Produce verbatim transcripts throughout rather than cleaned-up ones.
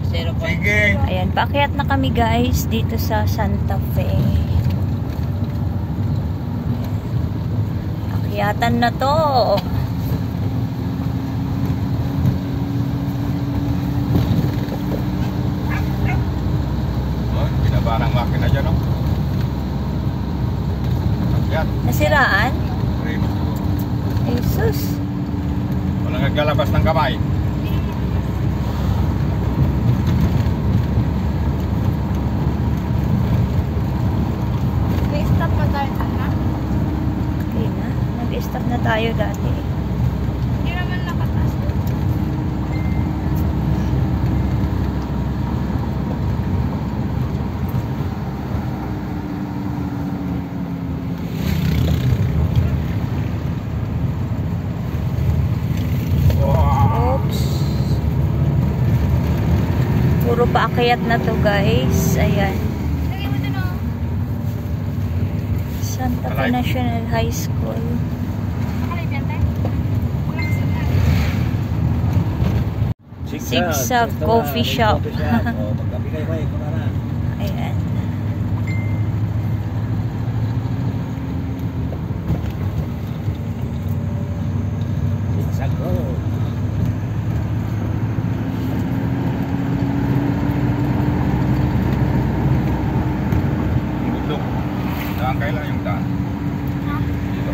Sige. Ayan, paakyat na kami guys dito sa Santa Fe. Akyatan na to. Oh, binaba ng makina dyan, no? Akyat. Nasiraan? Remus siguro. Jesus. Walang naglalabas ng kamay. Stop pa tayo na. Okay na. Nag-stop na tayo dati. Hindi naman nakatas. Oops. Puro paakyat na to guys. Ayan. Santa Fe National High School. Sigsag Coffee Shop. Ayan. Sigsag Road. Bundok. Daan kayo lang yung daan. Dito.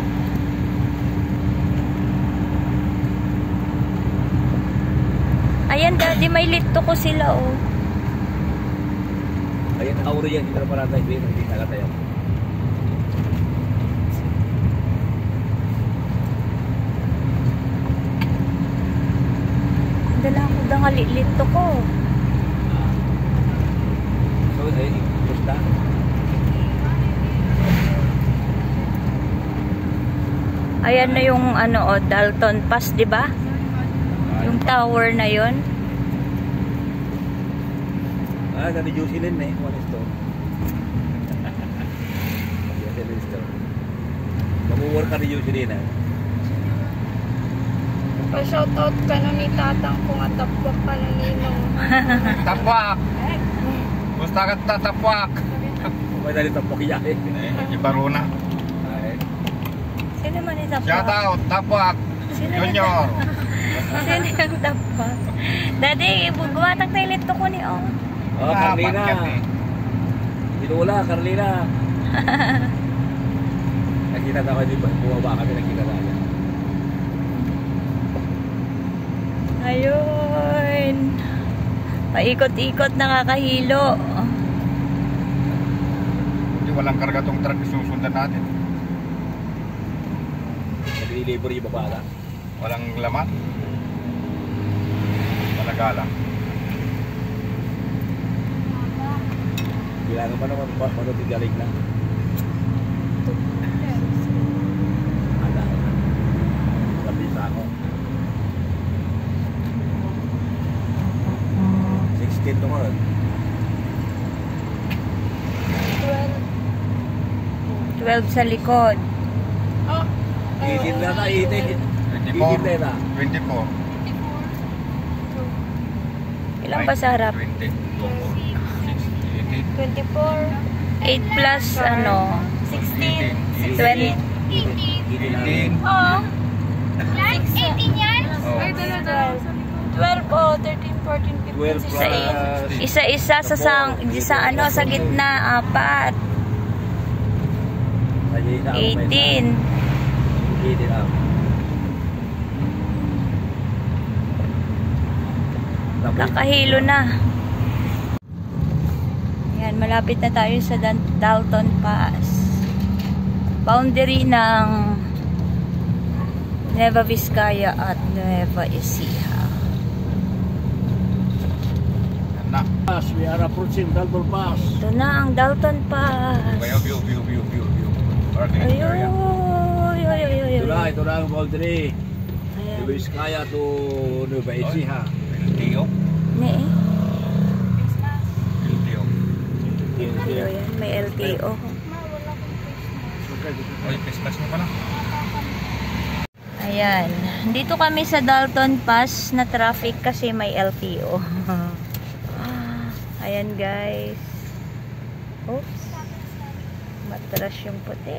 Ayan daddy, may lito ko sila oh. Ayan, auro yan. Hindi na pala tayo. Hindi na tayo. Dala ko dangali lito ko. So, ay, basta. Ayan na yung ano oh, Dalton Pass, 'di ba? Yung tower na 'yon. Ah, dami juicy din eh. One is to. Yes, it is to. Mamu-work ka ni juicy din eh. Pa-shoutout ka na ni tatang kung atapwak ka na ninong. Tapwak! Gusto ka tatapwak! May dali tapok iya eh. Eh, Ibaro na. Ay. Sino man yung tapwa? Shout out! Tapwak! Sino Junior! Sino yung tapwa? Daddy, gumatag tayo lito ko ni oh. Oh, Carlina. Hinula, Carlina. Nakita na kayo, bumaba kami, nakita na yan. Ayun. Paikot-ikot nakakahilo. Hindi, walang karga tong truck susundan natin. Nag-deliver yung babala. Walang laman. Malagalang. Bilangan pa naman pa, paano tigalig na. Ada. Labisa ako. sixteen to mo. twelve sa likod. Oh. eighteen na na, eighteen. twenty-four. eighteen na. twenty-four. Ilang ba sa harap? twenty. eighteen. twenty-four. eight plus ano? sixteen. twenty. eighteen. Oh. Yan? eighteen yan? Oh. Ay, dala-dala. twelve, oh, thirteen, fourteen, twelve fifteen, sixteen. Isa-isa sa sang sa ano sa gitna apat. eighteen. eighteen up. Kakahilo na. Yan, malapit na tayo sa Dalton Pass. Boundary ng Nueva Vizcaya at Nueva Ecija. Na. Pass, we are approaching Dalton Pass. Ito na ang Dalton Pass. View, view, view, view, view, view. Parking area. Ayun, ayun, ayun, ayun. Ito na, ito na ang boundary. Ayan. Nueva Vizcaya to Nueva Ecija. L T O. Ne, eh. L T O. Ayan, may L T O. Oy, Christmas mo pala. Ayan. Dito kami sa Dalton Pass na traffic kasi may L T O. Ayan guys. Oops. Matras yung puti.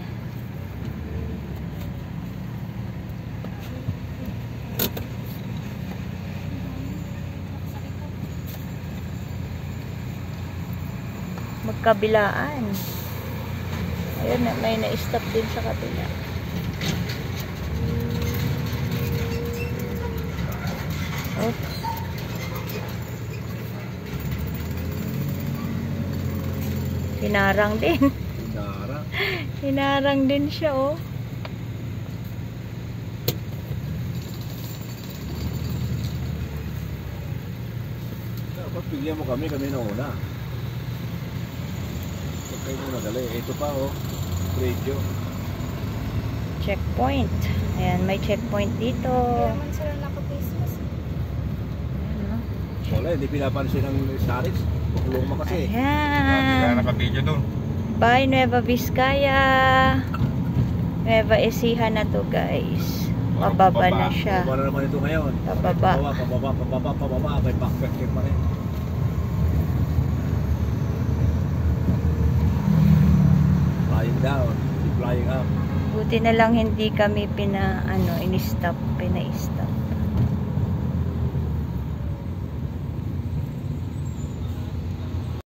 Magkabilaan. Ayun na, may na-stop din sa kabila. Oops. Hinarang din. Hinara. Hinarang din siya, oh. Dapat bigyan mo kami, kami na una. Huwag kayo muna dali. Ito pa, oh. Radio. Checkpoint. Ayan, may checkpoint dito. Hindi naman sila naka-Christmas. Ayan, oh. Wala, hindi pinapansin ng Starix. Pakulong mo kasi. Kaya Ayan. naka-video doon. Bye, Nueva Vizcaya. Nueva Ecija na to, guys. Pababa na siya. Pababa na naman ito ngayon. Pababa. Pababa, pababa, pababa, pababa. May backpacker pa rin. Flying down. Flying up. Buti na lang hindi kami pina, ano, in-stop, pina-stop.